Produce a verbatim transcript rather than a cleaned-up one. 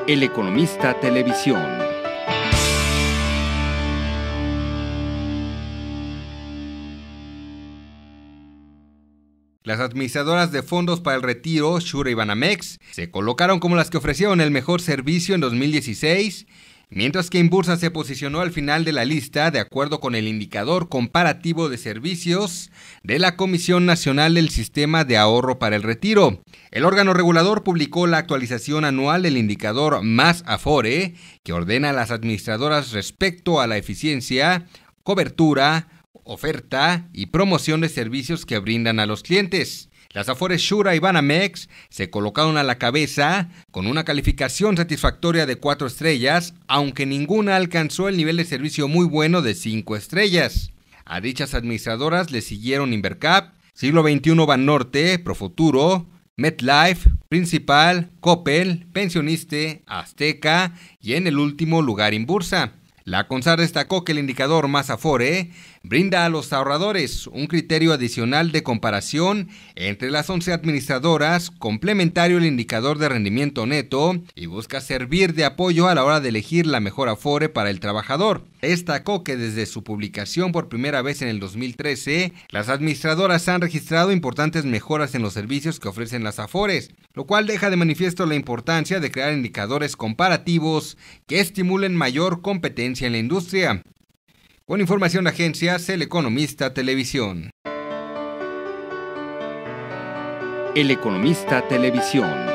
El Economista Televisión. Las administradoras de fondos para el retiro, Shura y Banamex, se colocaron como las que ofrecieron el mejor servicio en dos mil dieciséis, mientras que Inbursa se posicionó al final de la lista de acuerdo con el indicador comparativo de servicios de la Comisión Nacional del Sistema de Ahorro para el Retiro. El órgano regulador publicó la actualización anual del indicador Más Afore, que ordena a las administradoras respecto a la eficiencia, cobertura, oferta y promoción de servicios que brindan a los clientes. Las Afores Shura y Banamex se colocaron a la cabeza con una calificación satisfactoria de cuatro estrellas, aunque ninguna alcanzó el nivel de servicio muy bueno de cinco estrellas. A dichas administradoras le siguieron Invercap, Siglo veintiuno Banorte, Profuturo, MetLife, Principal, Coppel, Pensioniste, Azteca y en el último lugar Inbursa. La CONSAR destacó que el indicador Más Afore brinda a los ahorradores un criterio adicional de comparación entre las once administradoras, complementario al indicador de rendimiento neto, y busca servir de apoyo a la hora de elegir la mejor Afore para el trabajador. Destacó que desde su publicación por primera vez en el dos mil trece, las administradoras han registrado importantes mejoras en los servicios que ofrecen las Afores, lo cual deja de manifiesto la importancia de crear indicadores comparativos que estimulen mayor competencia en la industria. Con información de agencias, El Economista Televisión. El Economista Televisión.